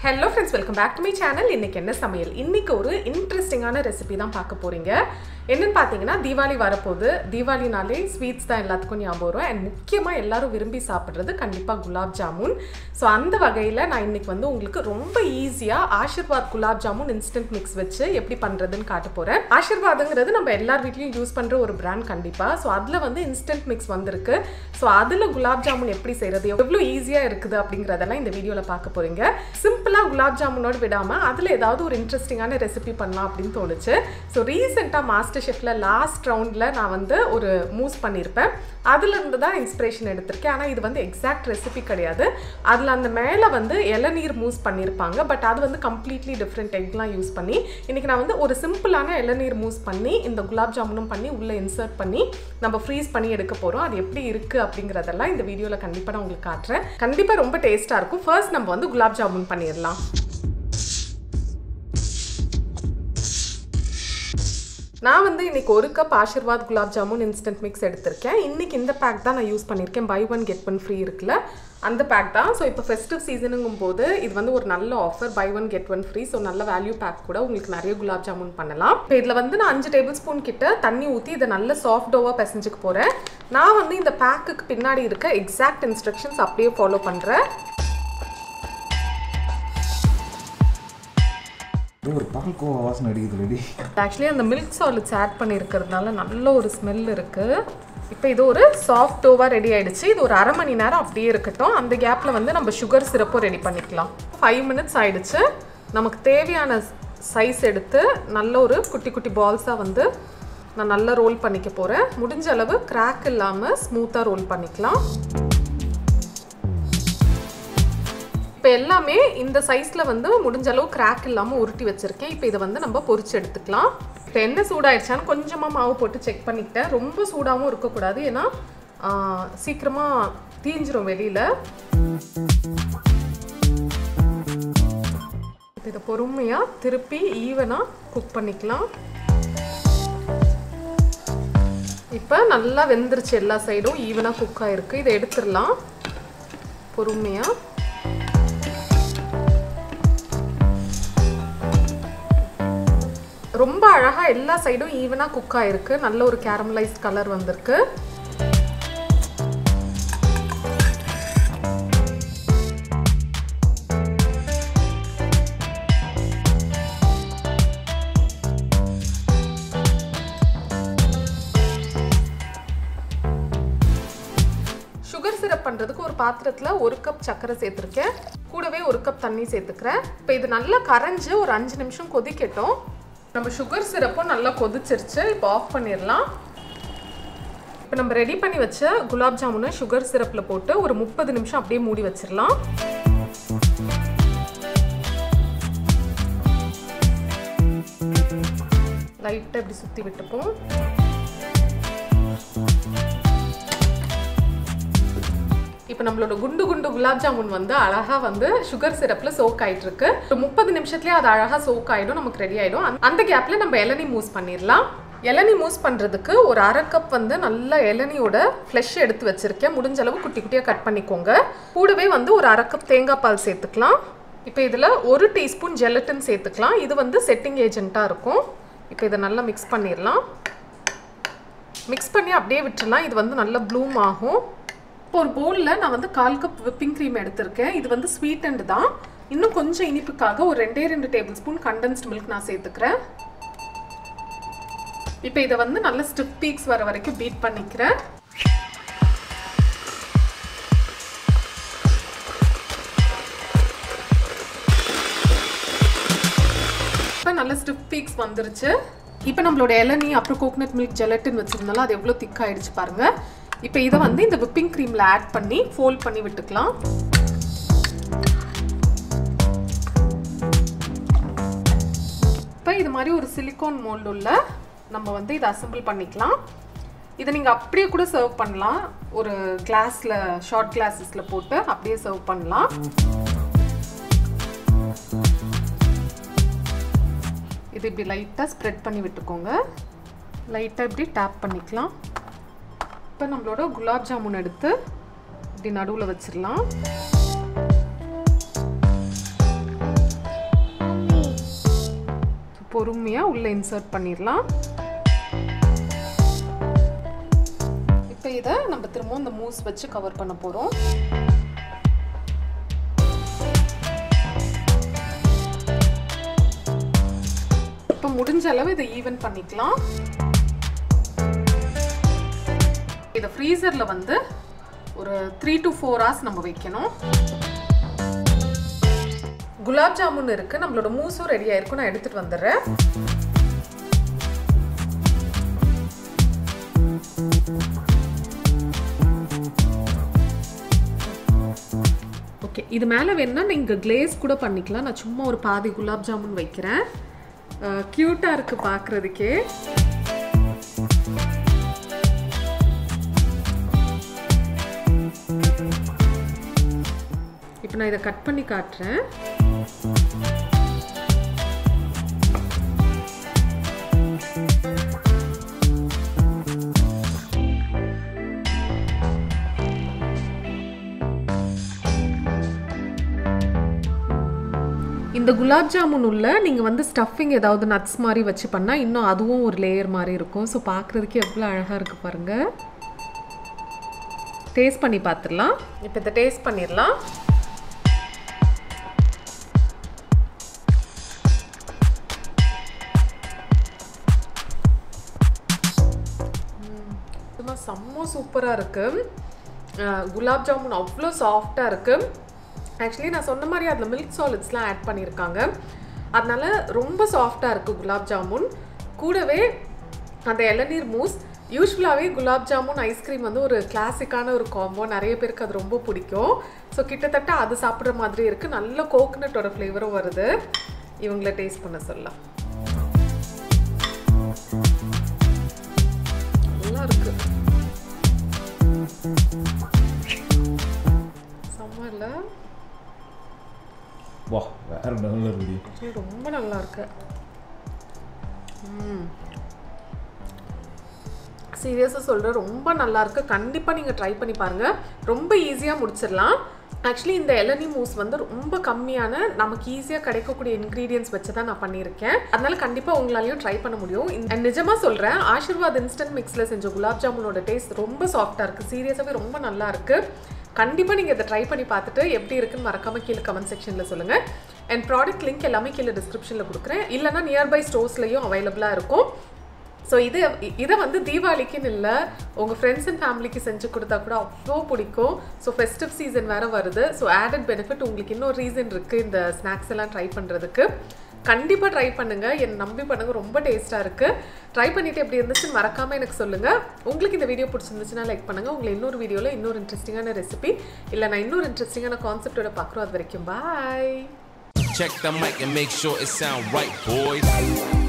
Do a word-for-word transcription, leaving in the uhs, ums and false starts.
Hello friends, welcome back to my channel. இன்னைக்கு என்ன சமையல்? இன்னைக்கு ஒரு இன்ட்ரஸ்டிங்கான ரெசிபி தான் பார்க்க போறீங்க. என்னன்னு பாத்தீங்கன்னா தீபாவளி வரப்போகுது. தீபாவளினாலே ஸ்வீட்ஸ் தான் எல்லாத்துக்கும் ஞாபகம் வரும். and முக்கியமா எல்லாரும் விரும்பி சாப்பிடுறது கண்டிப்பா குலாப் ஜாமுன். சோ அந்த வகையில நான் இன்னைக்கு வந்து உங்களுக்கு ரொம்ப ஈஸியா ஆஷிர்வாத் குலாப் ஜாமுன் இன்ஸ்டன்ட் மிக்ஸ் வச்சு எப்படி பண்றதுன்னு காட்ட போறேன். ஆஷிர்வாத்ங்கிறது நம்ம எல்லார் வீட்லயும் யூஸ் பண்ற ஒரு பிராண்ட் கண்டிப்பா. சோ அதுல வந்து இன்ஸ்டன்ட் மிக்ஸ் வந்திருக்கு. சோ அதுல குலாப் ஜாமுன் எப்படி செய்யறது, எவ்வளவு ஈஸியா இருக்குது அப்படிங்கறதெல்லாம் இந்த வீடியோல பார்க்க போறீங்க. சிம்பிளா குலாப் ஜாமுனோட விடாம அதுல ஏதாவது ஒரு இன்ட்ரஸ்டிங்கான ரெசிபி பண்ணலாம் அப்படின்னு தோணுச்சு. சோ ரீசெண்டா மாஸ்டர்ஷெஃப்ல லாஸ்ட் ரவுண்ட்ல நான் வந்து ஒரு மூஸ் பண்ணிருப்பேன். அதுல இருந்து தான் இன்ஸ்பிரேஷன் எடுத்திருக்கேன். ஆனா இது வந்து எக்ஸாக்ட் ரெசிபி கிடையாது. அதுல அந்த மேல வந்து இளநீர் மூஸ் பண்ணிருப்பாங்க. பட் அது வந்து கம்ப்ளீட்லி டிஃப்ரெண்ட் எக்லாம் யூஸ் பண்ணி இன்னைக்கு நான் வந்து ஒரு சிம்பிளான இளநீர் மூஸ் பண்ணி இந்த குலாப் ஜாமுனும் பண்ணி உள்ள இன்சர்ட் பண்ணி நம்ம ஃப்ரீஸ் பண்ணி எடுக்க போறோம். அது எப்படி இருக்கு அப்படிங்கறதெல்லாம் இந்த வீடியோல கண்டிப்பா நான் உங்களுக்கு காட்டுறேன். கண்டிப்பா ரொம்ப டேஸ்டா இருக்கும். ஃபர்ஸ்ட் நம்ம வந்து குலாப் ஜாமுன் பண்ணிடலாம். நான் வந்து இன்னைக்கு ஒரு cup Aashirvaad gulab jamun instant mix எடுத்திருக்கேன். இன்னைக்கு இந்த பேக் தான் நான் யூஸ் பண்ணியிருக்கேன். Buy one get one free இருக்குல்ல, அந்த பேக் தான். ஸோ இப்போ ஃபெஸ்டிவ் சீசனுங்கும் போது இது வந்து ஒரு நல்ல offer, buy one get one free. So நல்ல வேல்யூ பேக் கூட உங்களுக்கு நிறைய குலாப் ஜாமுன் பண்ணலாம். இப்போ இதில் வந்து நான் அஞ்சு டேபிள் ஸ்பூன் கிட்ட தண்ணி ஊற்றி இதை நல்ல சாஃப்ட் டோவாக பிசைஞ்சுக்க போகிறேன். நான் வந்து இந்த பேக்குக்கு பின்னாடி இருக்க எக்ஸாக்ட் இன்ஸ்ட்ரக்ஷன்ஸ் அப்படியே ஃபாலோ பண்ணுறேன். ஒரு பால்கோ வாசனை அடிக்குது ரெடி. ஆக்சுவலி அந்த மில்க் சாலிட்ஸ் ஆட் பண்ணியிருக்கிறதுனால நல்ல ஒரு ஸ்மெல் இருக்குது. இப்போ இது ஒரு சாஃப்ட் டோவாக ரெடி ஆகிடுச்சு. இது ஒரு அரை மணி நேரம் அப்படியே இருக்கட்டும். அந்த கேப்பில் வந்து நம்ம சுகர் சிரப்பும் ரெடி பண்ணிக்கலாம். ஃபைவ் மினிட்ஸ் ஆகிடுச்சு. நமக்கு தேவையான சைஸ் எடுத்து நல்ல ஒரு குட்டி குட்டி பால்ஸாக வந்து நான் நல்லா ரோல் பண்ணிக்க போகிறேன். முடிஞ்ச அளவு கிராக் இல்லாமல் ஸ்மூத்தாக ரோல் பண்ணிக்கலாம். இப்போ எல்லாமே இந்த சைஸில் வந்து முடிஞ்ச அளவு கிராக் இல்லாமல் உருட்டி வச்சுருக்கேன். இப்போ இதை வந்து நம்ம பொரிச்சு எடுத்துக்கலாம். இப்போ என்ன சூடாயிடுச்சான்னு கொஞ்சமாக மாவு போட்டு செக் பண்ணிக்கிட்டேன். ரொம்ப சூடாகவும் இருக்கக்கூடாது, ஏன்னா சீக்கிரமாக தீஞ்சிரும் வெளியில். இதை பொறுமையாக திருப்பி ஈவனாக குக் பண்ணிக்கலாம். இப்போ நல்லா வெந்துருச்சு, எல்லா சைடும் ஈவனாக குக் ஆகிருக்கு. இதை எடுத்துடலாம் பொறுமையாக. ரொம்ப அழகாக எல்லா சைடும் ஈவனாக குக் ஆகிருக்கு. நல்ல ஒரு கேரமலைஸ்ட் கலர் வந்திருக்கு. சுகர் சிரப் பண்ணுறதுக்கு ஒரு பாத்திரத்தில் ஒரு கப் சர்க்கரை சேர்த்துருக்கேன். கூடவே ஒரு கப் தண்ணி சேர்த்துக்கிறேன். இப்போ இது நல்லா கரைஞ்சி ஒரு அஞ்சு நிமிஷம் கொதிக்கட்டும். நம்ம சுகர் சிரப்பும் நல்லா கொதிச்சிருச்சு. இப்போ ஆஃப் பண்ணிடலாம். இப்போ நம்ம ரெடி பண்ணி வச்ச குலாப் ஜாமுனை சுகர் சிரப்பில் போட்டு ஒரு முப்பது நிமிஷம் அப்படியே மூடி வச்சிடலாம். லைட்டாக இப்படி சுற்றி விட்டுப்போம். இப்போ நம்மளோட குண்டு குண்டு குலாப் ஜாமுன் வந்து அழகாக வந்து சுகர் சிரப்பில் சோக் ஆகிட்டு இருக்கு. ஒரு முப்பது நிமிஷத்துலேயே அது அழகாக சோக் ஆகிடும், நமக்கு ரெடி ஆகிடும். அந்த கேப்பில் நம்ம இளநீ மூஸ் பண்ணிடலாம். இளநீ மூஸ் பண்ணுறதுக்கு ஒரு அரை கப் வந்து நல்ல இளநியோட ஃப்ளஷ் எடுத்து வச்சுருக்கேன். முடிஞ்ச அளவு குட்டி குட்டியாக கட் பண்ணிக்கோங்க. கூடவே வந்து ஒரு அரை கப் தேங்காய் பால் சேர்த்துக்கலாம். இப்போ இதில் ஒரு டீஸ்பூன் ஜெலட்டின் சேர்த்துக்கலாம். இது வந்து செட்டிங் ஏஜென்ட்டாக இருக்கும். இப்போ இதை நல்லா மிக்ஸ் பண்ணிடலாம். மிக்ஸ் பண்ணி அப்படியே விட்டுடலாம். இது வந்து நல்லா ப்ளூம் ஆகும். இப்போ ஒரு பவுலில் நான் வந்து கால் கப் விப்பிங் க்ரீம் எடுத்திருக்கேன். இது வந்து ஸ்வீட் அண்ட் தான். இன்னும் கொஞ்சம் இனிப்புக்காக ஒரு ரெண்டே ரெண்டு டேபிள் ஸ்பூன் கண்டென்ஸ்ட் மில்க் நான் சேர்த்துக்கிறேன். இப்போ இதை வந்து நல்ல ஸ்டிஃப் பீக்ஸ் வர வரைக்கும் பீட் பண்ணிக்கிறேன். இப்போ நல்ல ஸ்டிஃப் பீக்ஸ் வந்துருச்சு. இப்போ நம்மளோட இளநீ அப்புறம் கோகனட் மில்க் ஜெலட்டின் வச்சுருந்தாலும் அது எவ்வளோ திக் ஆகிடுச்சு பாருங்கள். இப்போ இதை வந்து இந்த விப்பிங் க்ரீமில் ஆட் பண்ணி ஃபோல்ட் பண்ணி விட்டுக்கலாம். இப்போ இது மாதிரி ஒரு சிலிக்கான் மோல்டு உள்ள நம்ம வந்து இதை அசம்பிள் பண்ணிக்கலாம். இதை நீங்கள் அப்படியே கூட சர்வ் பண்ணலாம். ஒரு கிளாஸில் ஷார்ட் கிளாஸஸில் போட்டு அப்படியே சர்வ் பண்ணலாம். இது இப்படி லைட்டாக ஸ்ப்ரெட் பண்ணி விட்டுக்கோங்க. லைட்டாக இப்படி டேப் பண்ணிக்கலாம். இப்போ நம்மளோட குலாப் ஜாமுன் எடுத்து இப்படி நடுவில் வச்சிடலாம். பொறுமையாக உள்ளே இன்சர்ட் பண்ணிடலாம். இப்போ இதை நம்ம திரும்பவும் இந்த மூஸ் வச்சு கவர் பண்ண போகிறோம். இப்போ முடிஞ்ச அளவு இதை ஈவன் பண்ணிக்கலாம். இதை ஃப்ரீசரில் வந்து ஒரு த்ரீ டு ஃபோர் ஹவர்ஸ் நம்ம வைக்கணும். குலாப் ஜாமுன் இருக்குது, நம்மளோட மூஸும் ரெடி ஆயிருக்கும். நான் எடுத்துகிட்டு வந்துடுறேன். ஓகே, இது மேலே வேணுன்னா நீங்கள் கிளேஸ் கூட பண்ணிக்கலாம். நான் சும்மா ஒரு பாதி குலாப் ஜாமுன் வைக்கிறேன். க்யூட்டாக இருக்குது பார்க்குறதுக்கே. இப்போ நான் இதை கட் பண்ணி காட்டுறேன். இந்த குலாப் ஜாமுன் உள்ள நீங்கள் வந்து ஸ்டஃபிங் ஏதாவது நட்ஸ் மாதிரி வச்சு பண்ணால் இன்னும் அதுவும் ஒரு லேயர் மாதிரி இருக்கும். ஸோ பார்க்குறதுக்கு எவ்வளோ அழகாக இருக்குது பாருங்கள். டேஸ்ட் பண்ணி பார்த்துடலாம். இப்போ இதை டேஸ்ட் பண்ணிடலாம். செம்ம சூப்பராக இருக்குது. குலாப் ஜாமுன் அவ்வளோ சாஃப்டாக இருக்குது. ஆக்சுவலி நான் சொன்ன மாதிரி அதில் மில்க் சாலிட்ஸ்லாம் ஆட் பண்ணியிருக்காங்க. அதனால ரொம்ப சாஃப்டாக இருக்குது குலாப் ஜாமுன். கூடவே அந்த இளநீர் மூஸ். யூஸ்வலாகவே குலாப் ஜாமுன் ஐஸ்கிரீம் வந்து ஒரு கிளாசிக்கான ஒரு காம்போ. நிறைய பேருக்கு அது ரொம்ப பிடிக்கும். ஸோ கிட்டத்தட்ட அது சாப்பிட்ற மாதிரி இருக்குது. நல்ல கோகனட்டோட ஃப்ளேவரும் வருது. இவங்கள டேஸ்ட் பண்ண சொல்லலாம். நல்லா இருக்குது. சமையல் வா, வேற லெவல்ல இருக்கு. ரொம்ப நல்லா இருக்கு. ம் சீரியஸாக சொல்கிறேன், ரொம்ப நல்லா இருக்குது. கண்டிப்பாக நீங்கள் ட்ரை பண்ணி பாருங்கள். ரொம்ப ஈஸியாக முடிச்சிடலாம். ஆக்சுவலி இந்த இளநீ மூஸ் வந்து ரொம்ப கம்மியான நமக்கு ஈஸியாக கிடைக்கக்கூடிய இன்க்ரீடியன்ஸ் வச்சு தான் நான் பண்ணியிருக்கேன். அதனால கண்டிப்பாக உங்களாலையும் ட்ரை பண்ண முடியும். நிஜமாக சொல்கிறேன், ஆஷிர்வாத் இன்ஸ்டன்ட் மிக்ஸில் செஞ்ச குலாப் ஜாமுனோட டேஸ்ட் ரொம்ப சாஃப்டாக இருக்குது. சீரியஸாகவே ரொம்ப நல்லா இருக்குது. கண்டிப்பாக நீங்கள் இதை ட்ரை பண்ணி பார்த்துட்டு எப்படி இருக்குன்னு மறக்காமல் கீழே கமெண்ட் செக்ஷனில் சொல்லுங்கள். அண்ட் ப்ராடக்ட் லிங்க் எல்லாமே கீழே டிஸ்கிரிப்ஷனில் கொடுக்குறேன். இல்லைனா நியர்பை ஸ்டோர்ஸ்லையும் அவைலபிளாக இருக்கும். ஸோ இது இதை வந்து தீபாவளிக்குன்னு இல்லை, உங்கள் ஃப்ரெண்ட்ஸ் அண்ட் ஃபேமிலிக்கு செஞ்சு கொடுத்தா கூட அவ்வளோ பிடிக்கும். ஸோ ஃபெஸ்டிவ் சீசன் வேறு வருது. ஸோ ஆடட் பெனிஃபிட் உங்களுக்கு இன்னொரு ரீசன் இருக்குது இந்த ஸ்நாக்ஸ் எல்லாம் ட்ரை பண்ணுறதுக்கு. கண்டிப்பாக ட்ரை பண்ணுங்கள், என் நம்பி பண்ணுங்கள். ரொம்ப டேஸ்ட்டாக இருக்குது. ட்ரை பண்ணிவிட்டு எப்படி இருந்துச்சுன்னு மறக்காமல் எனக்கு சொல்லுங்கள். உங்களுக்கு இந்த வீடியோ பிடிச்சிருந்துச்சுன்னா லைக் பண்ணுங்கள். உங்களை இன்னொரு வீடியோவில் இன்னொரு இன்ட்ரெஸ்டிங்கான ரெசிபி இல்லை நான் இன்னொரு இன்ட்ரெஸ்டிங்கான கான்செப்டோட பார்க்குறோம். அது வரைக்கும் பாய். Check the mic and make sure it sound right, boys.